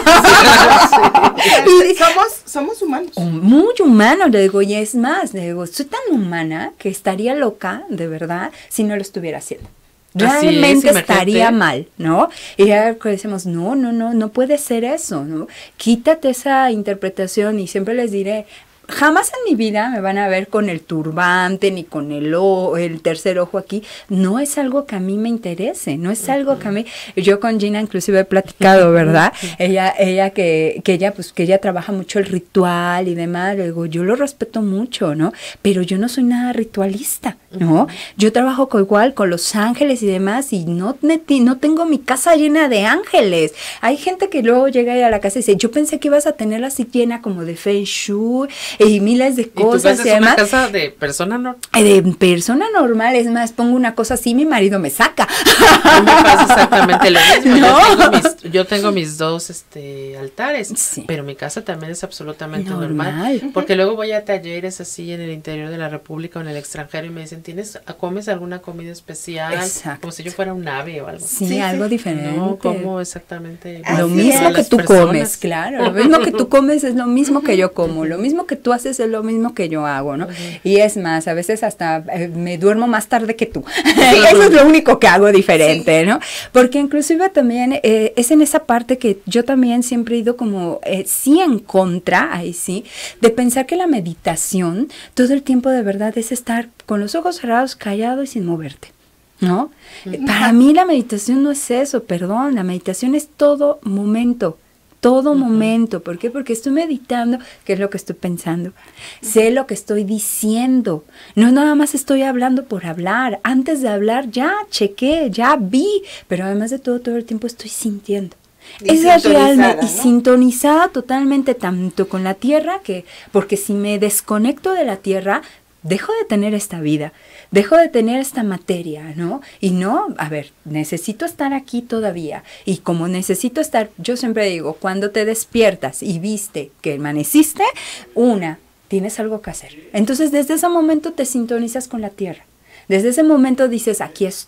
Sí. somos, somos humanos. Muy humanos, le digo, y es más, le digo, soy tan humana que estaría loca, de verdad, si no lo estuviera haciendo. Realmente es, estaría mal, ¿no? Y ya decimos, no, no, no, no puede ser eso, ¿no? Quítate esa interpretación y siempre les diré, jamás en mi vida me van a ver con el turbante ni con el, o, el tercer ojo aquí. No es algo que a mí me interese, no es algo que a mí... Yo con Gina inclusive he platicado, ¿verdad? Ella, ella que, que ella, pues, que ella trabaja mucho el ritual y demás. Le digo, yo lo respeto mucho, ¿no? Pero yo no soy nada ritualista, ¿no? Yo trabajo con, igual con los ángeles y demás y no, no tengo mi casa llena de ángeles. Hay gente que luego llega a la casa y dice, yo pensé que ibas a tenerla así llena como de feng shui y miles de cosas. ¿Y tú ves una casa de persona normal? De persona normal, es más, pongo una cosa así, mi marido me saca. A mí me pasa exactamente lo mismo. ¿No? Yo, tengo mis, yo tengo mis dos este, altares, sí. Pero mi casa también es absolutamente normal. normal. Porque luego voy a talleres así en el interior de la República o en el extranjero y me dicen, ¿tienes, comes alguna comida especial? Exacto. Como si yo fuera un ave o algo. Sí, sí algo sí. diferente. No, como exactamente. Lo mismo que tú personas. comes, claro. Lo mismo que tú comes es lo mismo que yo como. Lo mismo que tú haces es lo mismo que yo hago, ¿no? Uh-huh. Y es más, a veces hasta eh, me duermo más tarde que tú. Uh-huh. Eso es lo único que hago diferente, sí. ¿no? Porque inclusive también eh, es en esa parte que yo también siempre he ido como eh, sí en contra, ahí sí, de pensar que la meditación todo el tiempo de verdad es estar con los ojos cerrados, callado y sin moverte, ¿no? Uh-huh. Para mí la meditación no es eso, perdón, la meditación es todo momento. Todo uh-huh. momento. ¿Por qué? Porque estoy meditando, qué es lo que estoy pensando. Uh-huh. Sé lo que estoy diciendo. No nada más estoy hablando por hablar. Antes de hablar ya chequé, ya vi. Pero además de todo, todo el tiempo estoy sintiendo. Esa es realmente, ¿no? Y sintonizada totalmente tanto con la tierra, que porque si me desconecto de la tierra, dejo de tener esta vida, dejo de tener esta materia, ¿no? Y no, a ver, necesito estar aquí todavía. Y como necesito estar, yo siempre digo, cuando te despiertas y viste que amaneciste, una, tienes algo que hacer. Entonces, desde ese momento te sintonizas con la tierra. Desde ese momento dices, aquí estoy,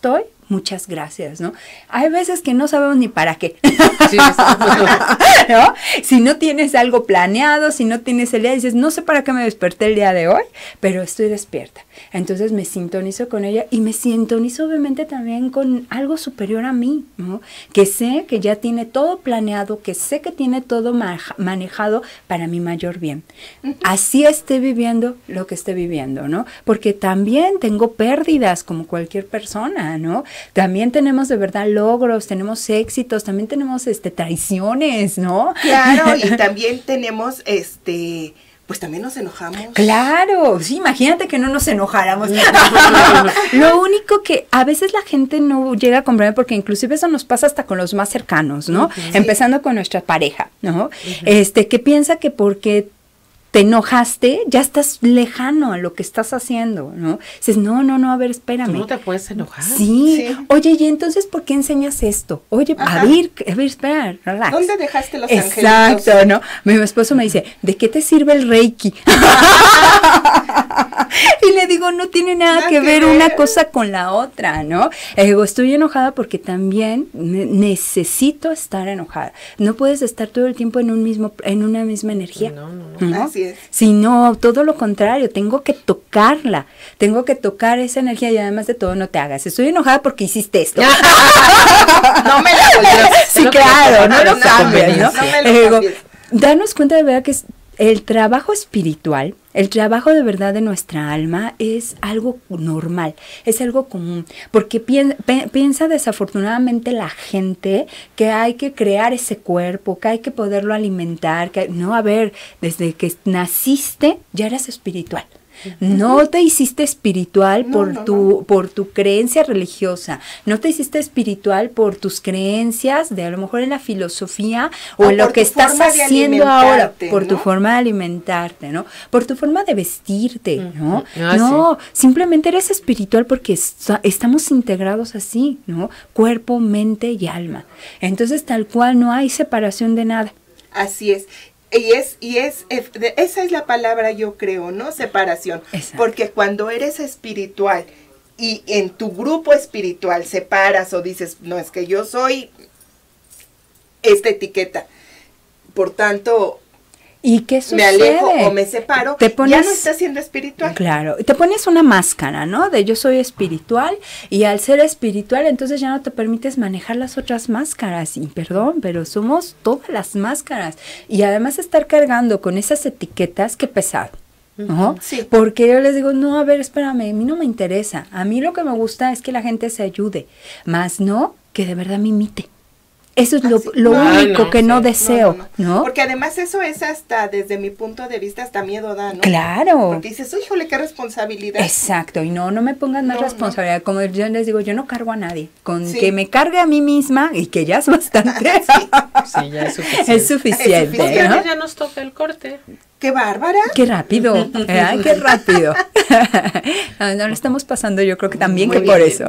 muchas gracias, ¿no? Hay veces que no sabemos ni para qué. Sí, ¿no? Si no tienes algo planeado, si no tienes el día, dices, no sé para qué me desperté el día de hoy, pero estoy despierta. Entonces me sintonizo con ella y me sintonizo obviamente también con algo superior a mí, ¿no? Que sé que ya tiene todo planeado, que sé que tiene todo ma- manejado para mi mayor bien. Uh-huh. Así esté viviendo lo que esté viviendo, ¿no? Porque también tengo pérdidas como cualquier persona, ¿no? También tenemos de verdad logros, tenemos éxitos, también tenemos este traiciones, ¿no? Claro, y también tenemos este pues también nos enojamos. Claro, sí, imagínate que no nos enojáramos. Lo único que a veces la gente no llega a comprender, porque inclusive eso nos pasa hasta con los más cercanos, ¿no? Uh-huh. Empezando con nuestra pareja, ¿no? Uh-huh. Este, que piensa que porque te enojaste, ya estás lejano a lo que estás haciendo, ¿no? Dices, no, no, no, a ver, espérame. ¿Tú no te puedes enojar? Sí. sí. Oye, y entonces, ¿por qué enseñas esto? Oye, Ajá. a ver, a ver, espera, relax. ¿Dónde dejaste los angelitos? Exacto, ¿no? Mi esposo me dice, ¿de qué te sirve el Reiki? Y le digo, no tiene nada, nada que, que ver, ver una cosa con la otra, ¿no? Le digo, estoy enojada porque también necesito estar enojada. No puedes estar todo el tiempo en un mismo, en una misma energía. No, no, no. ¿no? Así es. Sino todo lo contrario, tengo que tocarla, tengo que tocar esa energía y además de todo no te hagas. Estoy enojada porque hiciste esto. No me la voltees. Sí, claro, no lo cambies, ¿no? No me lo Digo, darnos cuenta de verdad que es el trabajo espiritual, el trabajo de verdad de nuestra alma es algo normal, es algo común, porque piensa, piensa desafortunadamente la gente que hay que crear ese cuerpo, que hay que poderlo alimentar, que no, a ver, desde que naciste ya eras espiritual. No te hiciste espiritual por, no, no, tu, no. por tu creencia religiosa, no te hiciste espiritual por tus creencias de a lo mejor en la filosofía o, o en lo que estás haciendo ahora, por ¿no? tu forma de alimentarte, ¿no? Por tu forma de vestirte, ¿no? Uh-huh. Ah, no, sí. Simplemente eres espiritual porque est- estamos integrados así, ¿no? Cuerpo, mente y alma. Entonces tal cual no hay separación de nada. Así es. Y es, y es, esa es la palabra, yo creo, ¿no? Separación. Exacto. Porque cuando eres espiritual y en tu grupo espiritual separas o dices, no, es que yo soy esta etiqueta, por tanto, ¿y qué sucede? Me alejo o me separo, te pones, ya no estás siendo espiritual. Claro, te pones una máscara, ¿no? De yo soy espiritual, y al ser espiritual, entonces ya no te permites manejar las otras máscaras, y perdón, pero somos todas las máscaras, y además estar cargando con esas etiquetas, qué pesado, ¿no? Sí. Porque yo les digo, no, a ver, espérame, a mí no me interesa, a mí lo que me gusta es que la gente se ayude, más no que de verdad me imite. Eso es lo, lo no, único no, que sí. no deseo, no, no, no. ¿no? Porque además eso es hasta, desde mi punto de vista, hasta miedo da, ¿no? Claro. Porque dices, uy, híjole, qué responsabilidad. Exacto, y no, no me pongan más no, responsabilidad. No. Como yo les digo, yo no cargo a nadie. Con sí. que me cargue a mí misma, y que ya es bastante. sí. sí, ya es suficiente. Es suficiente, es suficiente, ¿no? Ya nos toca el corte. ¡Qué bárbara! ¡Qué rápido! ¿eh? ¡Qué rápido! no, no lo estamos pasando, yo creo que también Muy que bien. Por eso.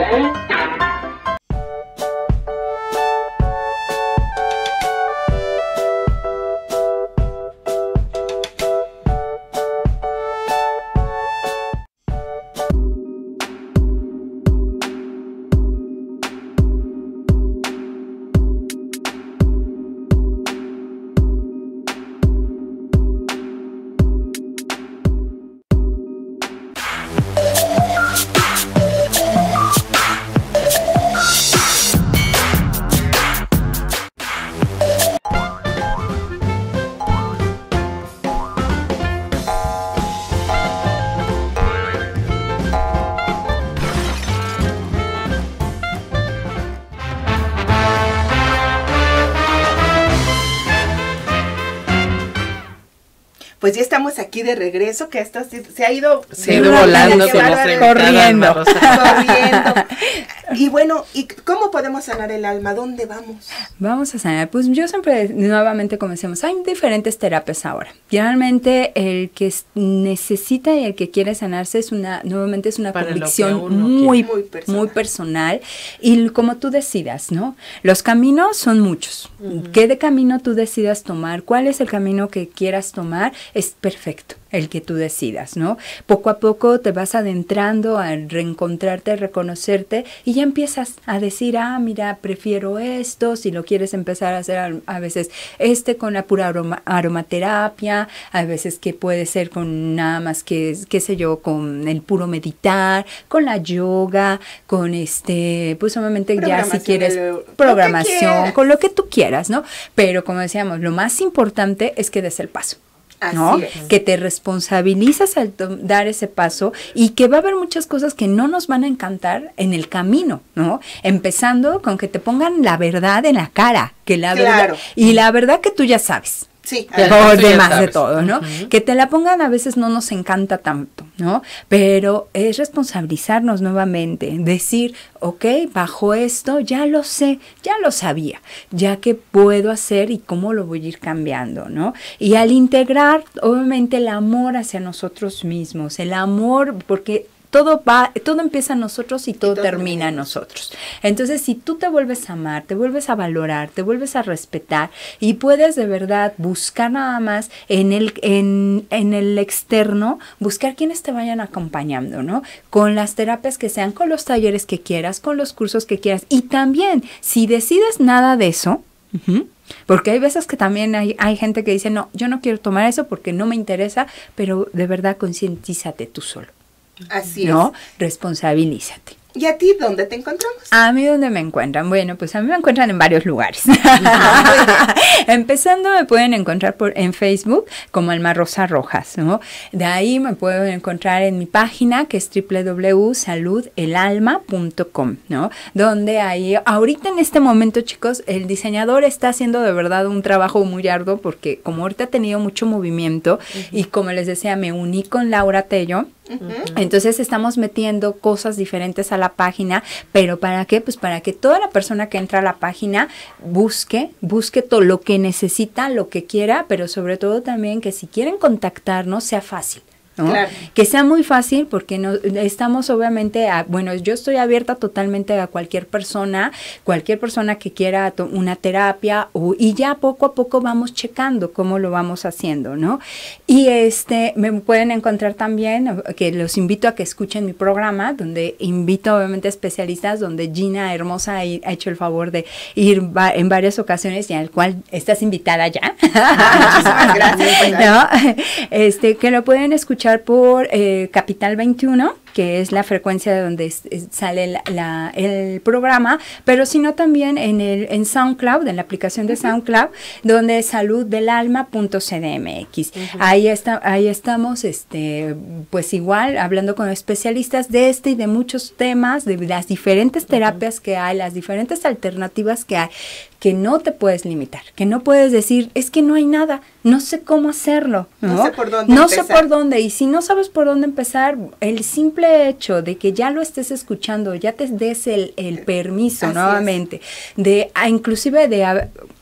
Pues ya estamos aquí de regreso, que esto se, se ha ido, se ha ido volando, con corriendo. corriendo. Y bueno, ¿y cómo podemos sanar el alma? ¿Dónde vamos? Vamos a sanar. Pues yo siempre, nuevamente, como decíamos, hay diferentes terapias ahora. Realmente el que necesita y el que quiere sanarse es una, nuevamente es una Para convicción muy, muy personal. muy personal. Y como tú decidas, ¿no? Los caminos son muchos. Uh-huh. ¿Qué de camino tú decidas tomar? ¿Cuál es el camino que quieras tomar? Es perfecto el que tú decidas, ¿no? Poco a poco te vas adentrando a reencontrarte, a reconocerte y ya empiezas a decir, ah, mira, prefiero esto, si lo quieres empezar a hacer a, a veces este con la pura aroma, aromaterapia, a veces que puede ser con nada más que, qué sé yo, con el puro meditar, con la yoga, con este, pues obviamente ya si quieres lo, programación, lo con lo que tú quieras, ¿no? Pero como decíamos, lo más importante es que des el paso. ¿No? Que te responsabilizas al dar ese paso y que va a haber muchas cosas que no nos van a encantar en el camino, ¿no? Empezando con que te pongan la verdad en la cara, que la claro. verdad, y la verdad que tú ya sabes. Sí, por demás de todo, ¿no? Uh-huh. Que te la pongan a veces no nos encanta tanto, ¿no? Pero es responsabilizarnos nuevamente, decir, ok, bajo esto ya lo sé, ya lo sabía, ya que puedo hacer y cómo lo voy a ir cambiando, ¿no? Y al integrar, obviamente, el amor hacia nosotros mismos, el amor, porque todo va, todo empieza en nosotros y todo, y todo termina en nosotros. Entonces, si tú te vuelves a amar, te vuelves a valorar, te vuelves a respetar y puedes de verdad buscar nada más en el, en, en el externo, buscar quienes te vayan acompañando, ¿no? Con las terapias que sean, con los talleres que quieras, con los cursos que quieras. Y también, si decides nada de eso, uh-huh, porque hay veces que también hay, hay gente que dice, no, yo no quiero tomar eso porque no me interesa, pero de verdad concientízate tú solo. Así ¿no? es. Responsabilízate. ¿Y a ti dónde te encontramos? A mí, ¿dónde me encuentran? Bueno, pues a mí me encuentran en varios lugares. Empezando, me pueden encontrar por en Facebook como Alma Rosa Rojas, ¿no? De ahí me pueden encontrar en mi página, que es doble u doble u doble u punto salud el alma punto com, ¿no? Donde ahí, ahorita en este momento, chicos, el diseñador está haciendo de verdad un trabajo muy arduo, porque como ahorita ha tenido mucho movimiento, uh-huh, y como les decía, me uní con Laura Tello. Uh-huh. Entonces estamos metiendo cosas diferentes a la página, pero ¿para qué? Pues para que toda la persona que entra a la página busque, busque todo lo que necesita, lo que quiera, pero sobre todo también que si quieren contactarnos sea fácil. ¿no? Claro. Que sea muy fácil, porque no, estamos obviamente, a, bueno, yo estoy abierta totalmente a cualquier persona, cualquier persona que quiera to- una terapia, o, y ya poco a poco vamos checando cómo lo vamos haciendo, ¿no? Y este, me pueden encontrar también, que los invito a que escuchen mi programa, donde invito obviamente a especialistas, donde Gina Hermosa ha, ha hecho el favor de ir va, en varias ocasiones, y al cual estás invitada ya. Muchísimas gracias. ¿No? Este, que lo pueden escuchar por eh, Capital veintiuno, que es la frecuencia de donde es, es, sale la, la, el programa, pero sino también en el en SoundCloud, en la aplicación de SoundCloud, donde es salud del alma punto c d m x. Uh-huh. Ahí está, ahí estamos, este, pues igual, hablando con especialistas de este y de muchos temas, de las diferentes terapias uh-huh. que hay, las diferentes alternativas que hay, que no te puedes limitar, que no puedes decir, es que no hay nada, no sé cómo hacerlo, ¿no? No sé por dónde No empezar. sé por dónde, y si no sabes por dónde empezar, el simple hecho de que ya lo estés escuchando, ya te des el, el permiso Así nuevamente, es. de a, inclusive de a,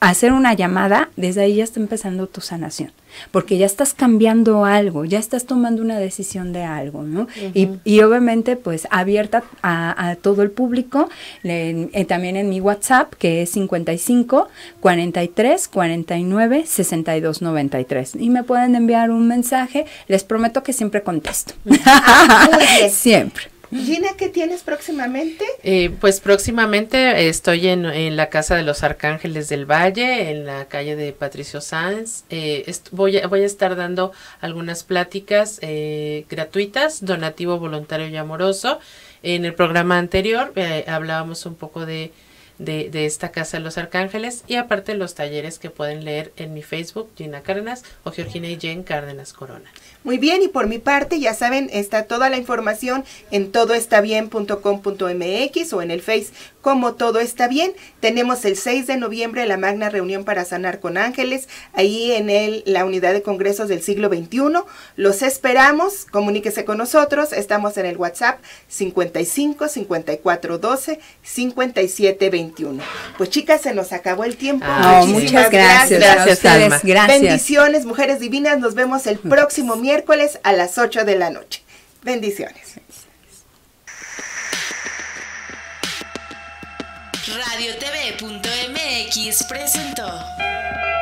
hacer una llamada, desde ahí ya está empezando tu sanación, porque ya estás cambiando algo, ya estás tomando una decisión de algo, ¿no? Uh-huh. y, y obviamente pues abierta a, a todo el público, en, en, también en mi WhatsApp, que es cincuenta y cinco, cuarenta y tres, cuarenta y nueve, sesenta y dos, noventa y tres, y me pueden enviar un mensaje, les prometo que siempre contesto. Ah, muy bien. Siempre. Gina, ¿qué tienes próximamente? Eh, pues próximamente estoy en, en la Casa de los Arcángeles del Valle, en la calle de Patricio Sáenz. Eh, est- voy, a, voy a estar dando algunas pláticas eh, gratuitas, donativo voluntario y amoroso. En el programa anterior eh, hablábamos un poco de, de, de esta Casa de los Arcángeles, y aparte los talleres que pueden leer en mi Facebook, Gina Cárdenas, o Georgina y Jen Cárdenas Corona. Muy bien, y por mi parte, ya saben, está toda la información en todo está bien punto com punto m x o en el Face como Todo Está Bien. Tenemos el seis de noviembre la magna reunión para sanar con ángeles, ahí en el, la unidad de congresos del siglo veintiuno. Los esperamos, comuníquese con nosotros, estamos en el WhatsApp cincuenta y cinco, cincuenta y cuatro, doce, cincuenta y siete, veintiuno. Pues chicas, se nos acabó el tiempo. Ah, oh, muchas gracias. Gracias, a ustedes, Alma. gracias. Bendiciones, mujeres divinas, nos vemos el próximo miércoles a las ocho de la noche. Bendiciones. Radio T V punto m x presentó